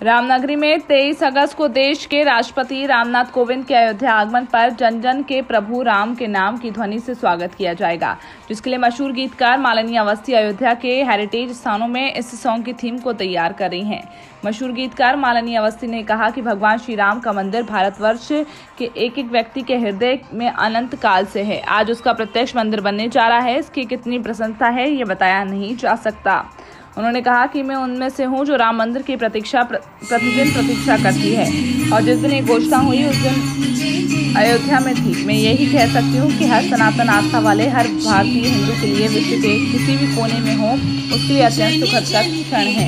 रामनगरी में 23 अगस्त को देश के राष्ट्रपति रामनाथ कोविंद के अयोध्या आगमन पर जन जन के प्रभु राम के नाम की ध्वनि से स्वागत किया जाएगा, जिसके लिए मशहूर गीतकार मालिनी अवस्थी अयोध्या के हेरिटेज स्थानों में इस सॉन्ग की थीम को तैयार कर रही हैं। मशहूर गीतकार मालिनी अवस्थी ने कहा कि भगवान श्री राम का मंदिर भारतवर्ष के एक एक व्यक्ति के हृदय में अनंत काल से है। आज उसका प्रत्यक्ष मंदिर बनने जा रहा है। इसकी कितनी प्रशंसा है ये बताया नहीं जा सकता। उन्होंने कहा कि मैं उनमें से हूं जो राम मंदिर की प्रतिदिन प्रतीक्षा करती है, और जिस दिन ये घोषणा हुई उस दिन अयोध्या में थी। मैं यही कह सकती हूँ कि हर सनातन आस्था वाले हर भारतीय हिंदू के लिए विश्व के किसी भी कोने में हो उसके लिए अत्यंत सुखद का क्षण है।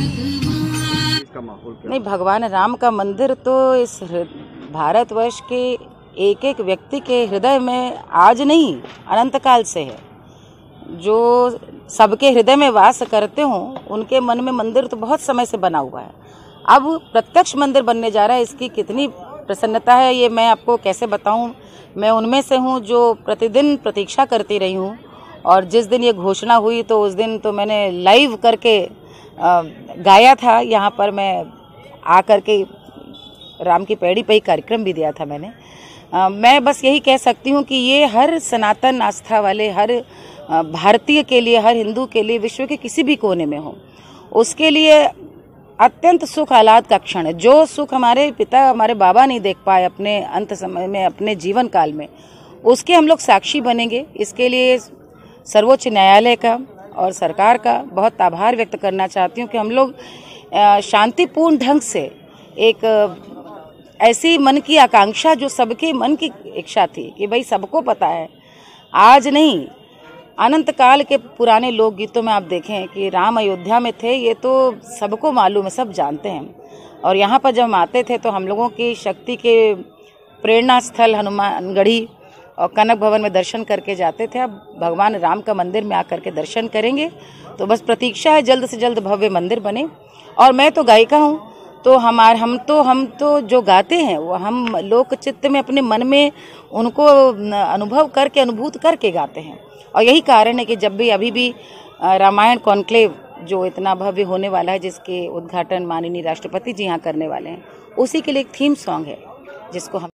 नहीं, भगवान राम का मंदिर तो इस भारतवर्ष के एक एक व्यक्ति के हृदय में आज नहीं अनंत काल से है। जो सबके हृदय में वास करते हों उनके मन में मंदिर तो बहुत समय से बना हुआ है। अब प्रत्यक्ष मंदिर बनने जा रहा है, इसकी कितनी प्रसन्नता है ये मैं आपको कैसे बताऊं। मैं उनमें से हूं जो प्रतिदिन प्रतीक्षा करती रही हूं, और जिस दिन ये घोषणा हुई तो उस दिन तो मैंने लाइव करके गाया था। यहाँ पर मैं आकर के राम की पैड़ी पे ही कार्यक्रम भी दिया था मैंने। मैं बस यही कह सकती हूँ कि ये हर सनातन आस्था वाले, हर भारतीय के लिए, हर हिंदू के लिए, विश्व के किसी भी कोने में हो उसके लिए अत्यंत सुख आह्लाद का क्षण है। जो सुख हमारे पिता, हमारे बाबा नहीं देख पाए अपने अंत समय में, अपने जीवन काल में, उसके हम लोग साक्षी बनेंगे। इसके लिए सर्वोच्च न्यायालय का और सरकार का बहुत आभार व्यक्त करना चाहती हूँ कि हम लोग शांतिपूर्ण ढंग से एक ऐसी मन की आकांक्षा जो सबके मन की इच्छा थी कि भाई सबको पता है, आज नहीं अनंत काल के पुराने लोकगीतों में आप देखें कि राम अयोध्या में थे, ये तो सबको मालूम है, सब जानते हैं। और यहाँ पर जब हम आते थे तो हम लोगों की शक्ति के प्रेरणा स्थल हनुमानगढ़ी और कनक भवन में दर्शन करके जाते थे। अब भगवान राम का मंदिर में आकर के दर्शन करेंगे। तो बस प्रतीक्षा है जल्द से जल्द भव्य मंदिर बने। और मैं तो गायिका हूँ, तो हम तो जो गाते हैं वो हम लोक चित्त में अपने मन में उनको अनुभव करके, अनुभूत करके गाते हैं। और यही कारण है कि जब भी अभी भी रामायण कॉन्क्लेव जो इतना भव्य होने वाला है, जिसके उद्घाटन माननीय राष्ट्रपति जी यहाँ करने वाले हैं, उसी के लिए एक थीम सॉन्ग है जिसको हम